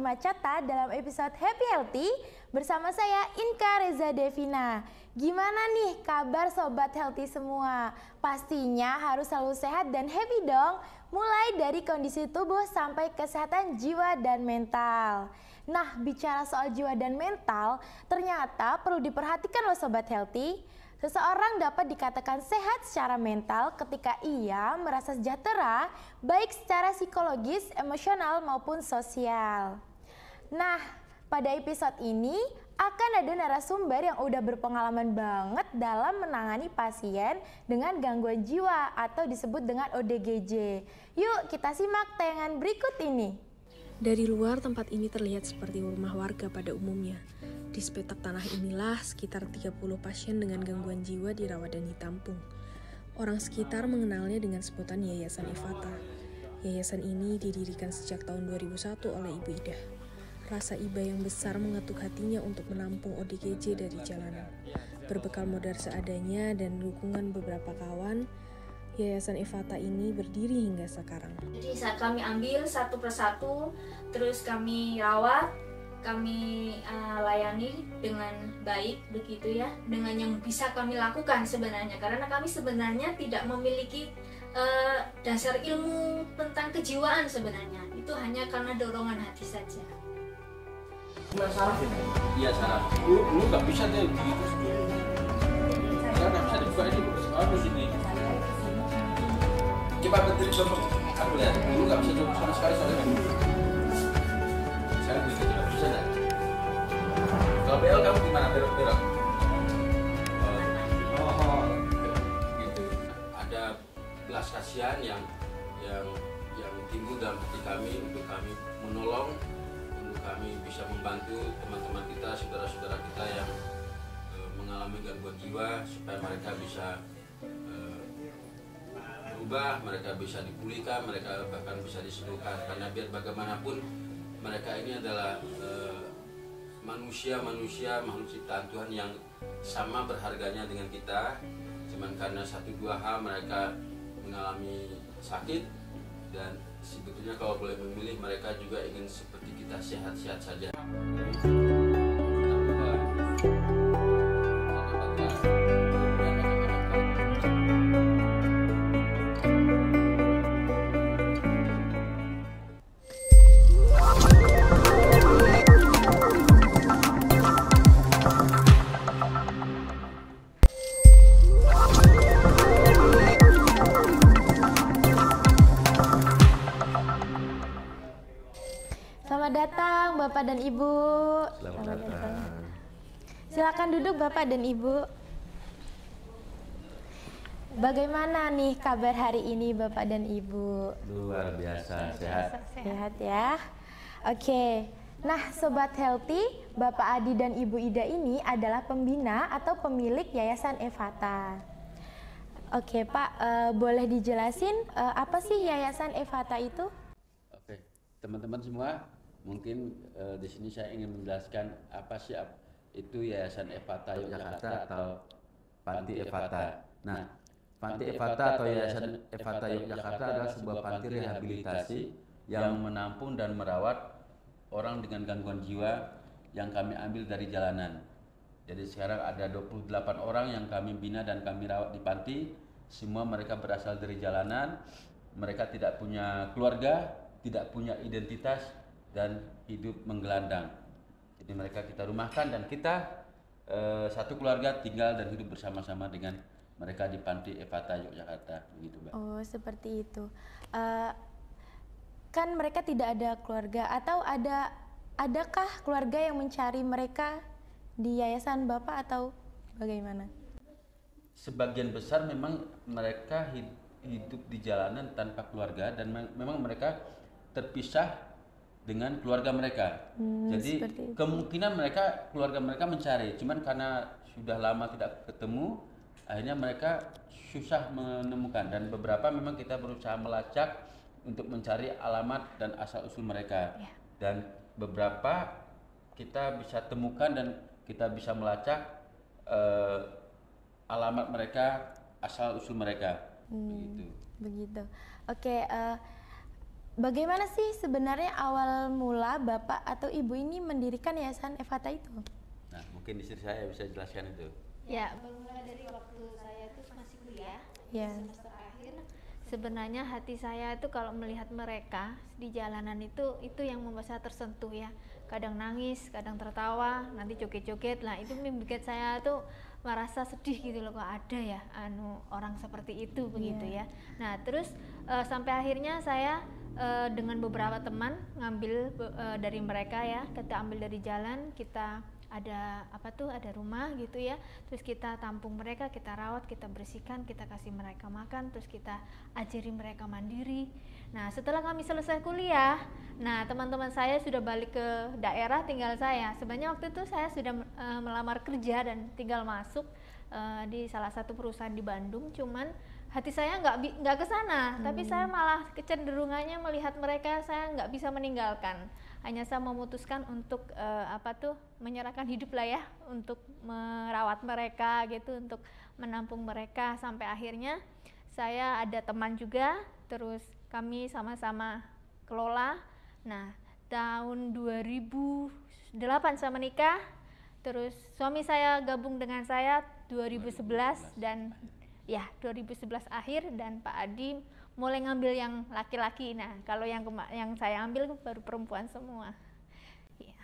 Macata dalam episode Happy Healthy bersama saya Inka Reza Devina. Gimana nih kabar Sobat Healthy semua? Pastinya harus selalu sehat dan happy dong, mulai dari kondisi tubuh sampai kesehatan jiwa dan mental. Nah, bicara soal jiwa dan mental, ternyata perlu diperhatikan loh Sobat Healthy. Seseorang dapat dikatakan sehat secara mental ketika ia merasa sejahtera, baik secara psikologis, emosional, maupun sosial. Nah, pada episode ini akan ada narasumber yang udah berpengalaman banget dalam menangani pasien dengan gangguan jiwa atau disebut dengan ODGJ. Yuk kita simak tayangan berikut ini. Dari luar, tempat ini terlihat seperti rumah warga pada umumnya. Di sepetak tanah inilah sekitar 30 pasien dengan gangguan jiwa dirawat dan ditampung. Orang sekitar mengenalnya dengan sebutan Yayasan Evata. Yayasan ini didirikan sejak tahun 2001 oleh Ibu Ida. Rasa iba yang besar mengetuk hatinya untuk menampung ODGJ dari jalanan. Berbekal modal seadanya dan dukungan beberapa kawan, Yayasan Evata ini berdiri hingga sekarang. Jadi saat kami ambil satu persatu, terus kami rawat, kami layani dengan baik begitu ya, dengan yang bisa kami lakukan sebenarnya, karena kami sebenarnya tidak memiliki dasar ilmu tentang kejiwaan sebenarnya, itu hanya karena dorongan hati saja. Cuma saraf ini? Iya saraf. Lu nggak bisa deh gitu sendiri. Saya nggak bisa dibuka ini harus ini. Coba berdiri coba. Aku lihat. Lu nggak bisa coba sama sekali soalnya. Saya bisa coba bisa nggak? Kalau BL kamu gimana belok-belok? Gitu. Ada belas kasihan yang timbul dalam hati kami untuk kami menolong, untuk kami bisa membantu teman-teman kita, saudara-saudara kita yang mengalami gangguan jiwa supaya mereka bisa berubah, mereka bisa dipulihkan, mereka bahkan bisa disembuhkan. Karena biar bagaimanapun mereka ini adalah manusia makhluk ciptaan Tuhan yang sama berharganya dengan kita. Cuman karena satu dua hal mereka mengalami sakit, dan sebetulnya kalau boleh memilih mereka juga ingin seperti kita sehat-sehat saja. Selamat datang Bapak dan Ibu. Selamat datang. Silakan duduk Bapak dan Ibu. Bagaimana nih kabar hari ini Bapak dan Ibu? Luar biasa, sehat. Sehat ya. Oke. Nah, Sobat Healthy, Bapak Adi dan Ibu Ida ini adalah pembina atau pemilik Yayasan Evata. Oke, Pak, boleh dijelasin apa sih Yayasan Evata itu? Oke, teman-teman semua, mungkin di sini saya ingin menjelaskan apa sih itu Yayasan Evata Yogyakarta atau Panti Evata. Nah, Panti Evata atau Yayasan Evata Yogyakarta adalah sebuah panti rehabilitasi yang menampung dan merawat orang dengan gangguan jiwa yang kami ambil dari jalanan. Jadi sekarang ada 28 orang yang kami bina dan kami rawat di panti. Semua mereka berasal dari jalanan, mereka tidak punya keluarga, tidak punya identitas, dan hidup menggelandang. Jadi mereka kita rumahkan dan kita satu keluarga tinggal dan hidup bersama-sama dengan mereka di Panti Evata Yogyakarta, begitu, Mbak. Oh, seperti itu. Kan mereka tidak ada keluarga, atau adakah keluarga yang mencari mereka di yayasan Bapak atau bagaimana? Sebagian besar memang mereka hidup di jalanan tanpa keluarga dan memang mereka terpisah dengan keluarga mereka. Jadi kemungkinan keluarga mereka mencari, cuman karena sudah lama tidak ketemu, akhirnya mereka susah menemukan, dan beberapa memang kita berusaha melacak untuk mencari alamat dan asal usul mereka. Dan beberapa kita bisa temukan dan kita bisa melacak alamat mereka, asal usul mereka. Begitu. Oke, bagaimana sih sebenarnya awal mula Bapak atau Ibu ini mendirikan Yayasan Evata itu? Nah, mungkin istri saya bisa jelaskan itu. Ya, bermula dari waktu saya itu masih kuliah, Ya. semester akhir. Sebenarnya hati saya itu kalau melihat mereka di jalanan itu yang membuat saya tersentuh ya. Kadang nangis, kadang tertawa, nanti joget-joget lah. Itu membuat saya tuh merasa sedih gitu loh, kok ada ya orang seperti itu begitu ya. Nah, terus sampai akhirnya saya dengan beberapa teman ngambil dari mereka ya, kita ambil dari jalan, kita ada rumah gitu ya, terus kita tampung mereka, kita rawat, kita bersihkan, kita kasih mereka makan, terus kita ajari mereka mandiri. Nah, setelah kami selesai kuliah, nah teman-teman saya sudah balik ke daerah, tinggal saya. Sebenarnya waktu itu saya sudah melamar kerja dan tinggal masuk di salah satu perusahaan di Bandung, cuman hati saya nggak ke sana, tapi saya malah kecenderungannya melihat mereka, saya nggak bisa meninggalkan. Hanya saya memutuskan untuk menyerahkan hidup lah ya, untuk merawat mereka gitu, untuk menampung mereka sampai akhirnya saya ada teman juga, terus kami sama-sama kelola. Nah, tahun 2008 saya menikah, terus suami saya gabung dengan saya 2011 dan ya 2011 akhir, dan Pak Adi mulai ngambil yang laki-laki. Nah, kalau yang saya ambil baru perempuan semua. Ya.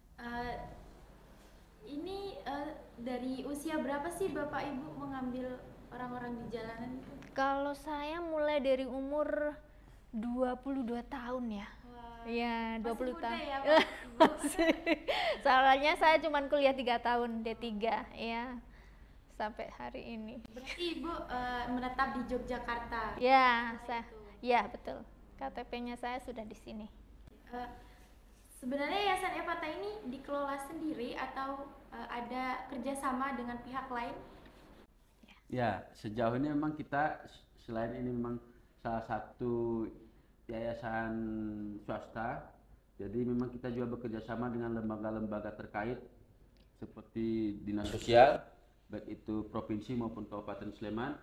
Ini dari usia berapa sih Bapak Ibu mengambil orang-orang di jalanan itu? Kalau saya mulai dari umur 22 tahun ya. Iya, 20 tahun. Ya, Pak, Ibu? Soalnya saya cuma kuliah 3 tahun, D3 ya. Sampai hari ini. Berarti Ibu menetap di Yogyakarta. Ya, ya betul. KTP-nya saya sudah di sini. Sebenarnya Yayasan Evata ini dikelola sendiri atau ada kerjasama dengan pihak lain? Ya, sejauh ini memang kita selain ini memang salah satu yayasan swasta, jadi memang kita juga bekerja sama dengan lembaga-lembaga terkait seperti dinas sosial, baik itu provinsi maupun Kabupaten Sleman.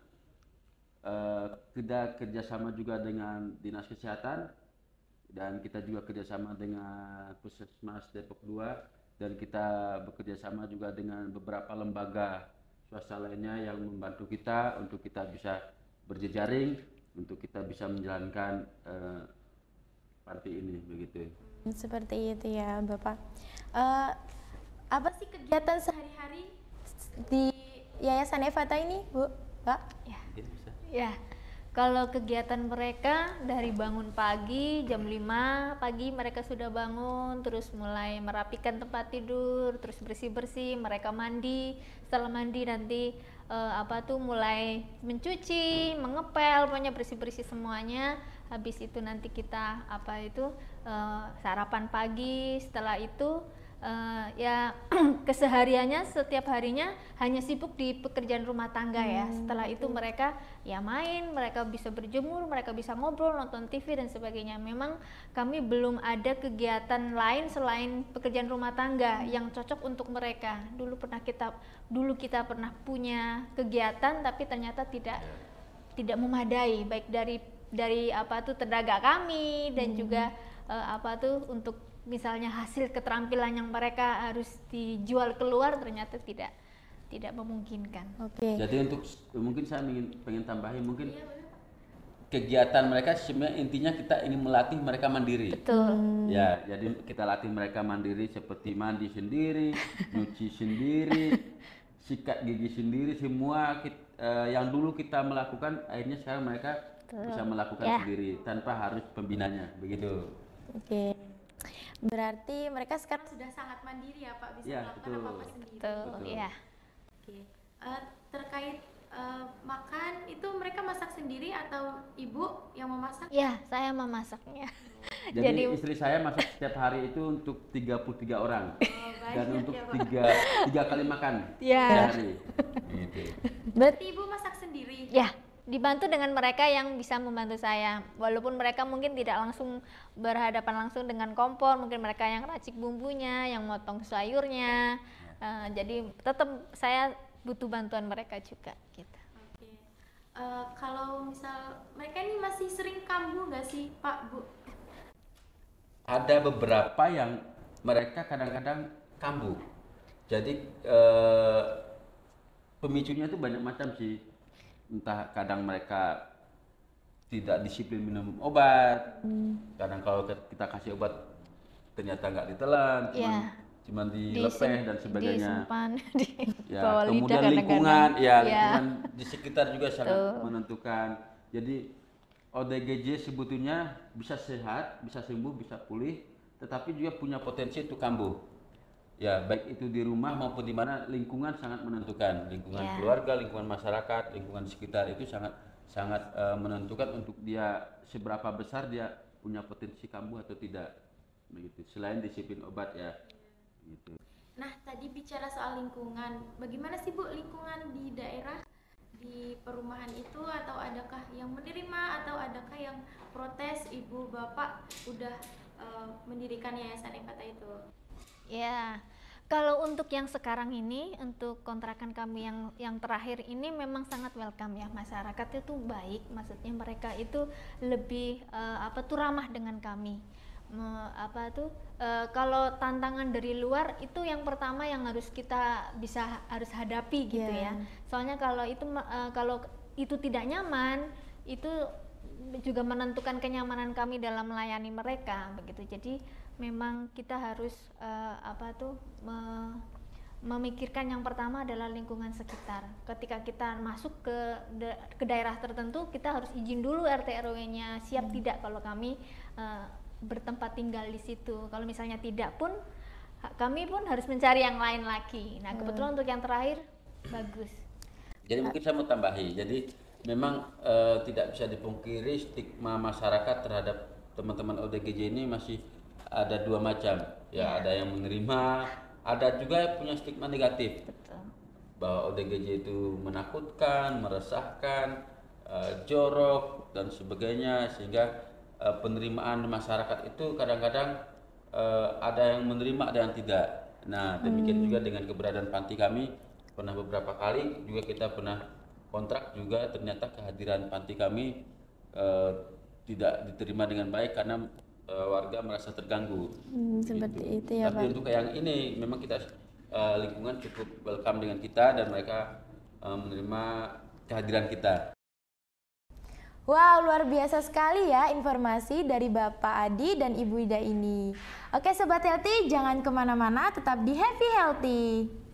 Kita kerjasama juga dengan dinas kesehatan, dan kita juga kerjasama dengan Puskesmas Depok 2, dan kita bekerja sama juga dengan beberapa lembaga swasta lainnya yang membantu kita untuk kita bisa berjejaring, untuk kita bisa menjalankan panti ini begitu. Seperti itu ya Bapak. Apa sih kegiatan sehari-hari di Yayasan Evata ini, Bu? Pak? Ya. Bisa. Ya. Kalau kegiatan mereka dari bangun pagi, jam 5 pagi mereka sudah bangun, terus mulai merapikan tempat tidur, terus bersih-bersih, mereka mandi. Setelah mandi nanti mulai mencuci, mengepel, pokoknya bersih-bersih semuanya. Habis itu nanti kita sarapan pagi. Setelah itu kesehariannya setiap harinya hanya sibuk di pekerjaan rumah tangga ya. Setelah itu mereka ya main, mereka bisa berjemur, mereka bisa ngobrol, nonton TV dan sebagainya. Memang kami belum ada kegiatan lain selain pekerjaan rumah tangga yang cocok untuk mereka. Dulu kita pernah punya kegiatan, tapi ternyata tidak memadai, baik dari tenaga kami dan juga untuk misalnya hasil keterampilan yang mereka harus dijual keluar, ternyata tidak memungkinkan. Oke. Jadi untuk mungkin saya pengen tambahin, mungkin kegiatan mereka sebenarnya intinya kita ingin melatih mereka mandiri. Betul. Ya, jadi kita latih mereka mandiri seperti mandi sendiri, nyuci sendiri, sikat gigi sendiri, semua yang dulu kita melakukan, akhirnya sekarang mereka bisa melakukan sendiri tanpa harus pembinanya, begitu. Oke. Berarti mereka sekarang sudah sangat mandiri ya Pak, bisa melakukan apa-apa sendiri. Betul, ya. Oke. Terkait makan itu mereka masak sendiri atau Ibu yang memasak? Ya, saya memasaknya. Jadi istri saya masak setiap hari itu untuk 33 orang. Dan untuk tiga kali makan sehari. Gitu. Berarti Ibu masak sendiri? Ya, dibantu dengan mereka yang bisa membantu saya. Walaupun mereka mungkin tidak langsung berhadapan langsung dengan kompor, mungkin mereka yang racik bumbunya, yang motong sayurnya. Jadi tetap saya butuh bantuan mereka juga gitu. Kalau misal mereka ini masih sering kambuh nggak sih Pak, Bu? ada beberapa yang mereka kadang-kadang kambuh. Jadi pemicunya itu banyak macam sih. Entah kadang mereka tidak disiplin minum obat, kadang kalau kita kasih obat ternyata nggak ditelan, cuman dilepeh dan sebagainya. Disimpan di Ya, bawah lidah kemudian kadang-kadang. lingkungan, Ya. lingkungan di sekitar juga sangat menentukan. Jadi ODGJ sebetulnya bisa sehat, bisa sembuh, bisa pulih, tetapi juga punya potensi untuk kambuh. Ya, baik itu di rumah maupun di mana, lingkungan sangat menentukan. Lingkungan keluarga, lingkungan masyarakat, lingkungan sekitar itu sangat menentukan untuk dia seberapa besar dia punya potensi kambuh atau tidak. Begitu. Selain disiplin obat ya. Gitu. Nah, tadi bicara soal lingkungan, bagaimana sih Bu lingkungan di daerah, di perumahan itu, atau adakah yang menerima atau adakah yang protes Ibu Bapak udah mendirikan Yayasan Epata itu? Ya, kalau untuk yang sekarang ini, untuk kontrakan kami yang terakhir ini memang sangat welcome ya, masyarakat itu baik, maksudnya mereka itu lebih ramah dengan kami. Kalau tantangan dari luar itu yang pertama yang harus kita harus hadapi gitu ya. Soalnya kalau itu tidak nyaman, itu juga menentukan kenyamanan kami dalam melayani mereka begitu. Jadi memang kita harus memikirkan yang pertama adalah lingkungan sekitar. Ketika kita masuk ke daerah tertentu, kita harus izin dulu RT RW-nya siap tidak kalau kami bertempat tinggal di situ. Kalau misalnya tidak pun, kami pun harus mencari yang lain lagi. Nah, kebetulan untuk yang terakhir bagus. Jadi mungkin saya mau tambahi. Jadi memang tidak bisa dipungkiri stigma masyarakat terhadap teman-teman ODGJ ini masih ada dua macam. Ya, ada yang menerima, ada juga yang punya stigma negatif. Betul. Bahwa ODGJ itu menakutkan, meresahkan, jorok dan sebagainya, sehingga penerimaan masyarakat itu kadang-kadang ada yang menerima, ada yang tidak. Nah, demikian juga dengan keberadaan panti kami, pernah beberapa kali juga kita pernah kontrak juga, ternyata kehadiran panti kami tidak diterima dengan baik karena warga merasa terganggu. Seperti itu ya, Tapi Pak. untuk yang ini memang kita lingkungan cukup welcome dengan kita dan mereka menerima kehadiran kita. Wow, luar biasa sekali ya informasi dari Bapak Adi dan Ibu Ida ini. Oke Sobat Healthy, jangan kemana-mana, tetap di Happy Healthy.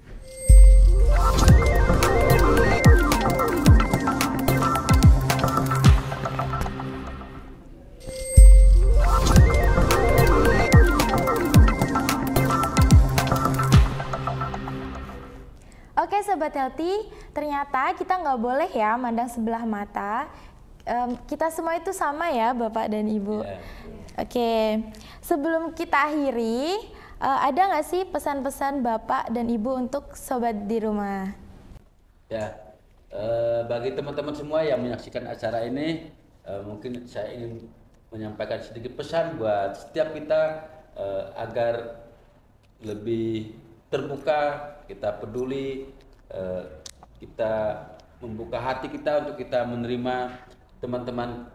Oke Sobat Healthy, ternyata kita nggak boleh ya mandang sebelah mata. Kita semua itu sama ya Bapak dan Ibu. Oke, sebelum kita akhiri, ada nggak sih pesan-pesan Bapak dan Ibu untuk Sobat di rumah? Ya, bagi teman-teman semua yang menyaksikan acara ini, mungkin saya ingin menyampaikan sedikit pesan buat setiap kita agar lebih terbuka, kita peduli, kita membuka hati kita untuk kita menerima teman-teman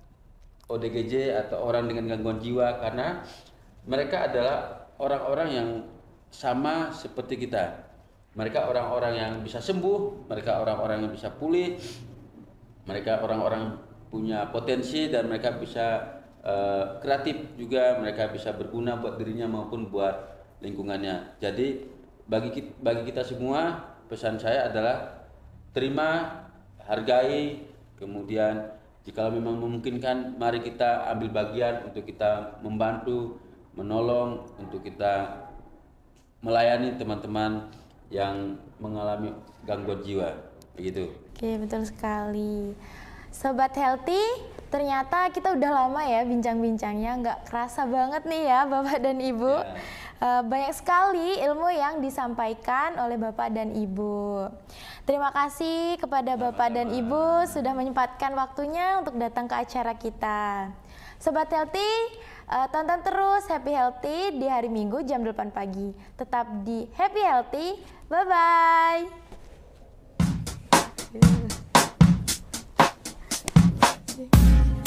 ODGJ atau orang dengan gangguan jiwa, karena mereka adalah orang-orang yang sama seperti kita. Mereka orang-orang yang bisa sembuh, mereka orang-orang yang bisa pulih, mereka orang-orang punya potensi dan mereka bisa kreatif juga, mereka bisa berguna buat dirinya maupun buat lingkungannya. Jadi bagi kita semua, pesan saya adalah terima, hargai, kemudian jika memang memungkinkan mari kita ambil bagian untuk kita membantu, menolong, untuk kita melayani teman-teman yang mengalami gangguan jiwa, begitu. Oke, betul sekali. Sobat Healthy, ternyata kita udah lama ya bincang-bincangnya, nggak kerasa banget nih ya Bapak dan Ibu. Banyak sekali ilmu yang disampaikan oleh Bapak dan Ibu. Terima kasih kepada Bapak dan Ibu sudah menyempatkan waktunya untuk datang ke acara kita. Sobat Healthy, tonton terus Happy Healthy di hari Minggu jam 8 pagi. Tetap di Happy Healthy, bye-bye.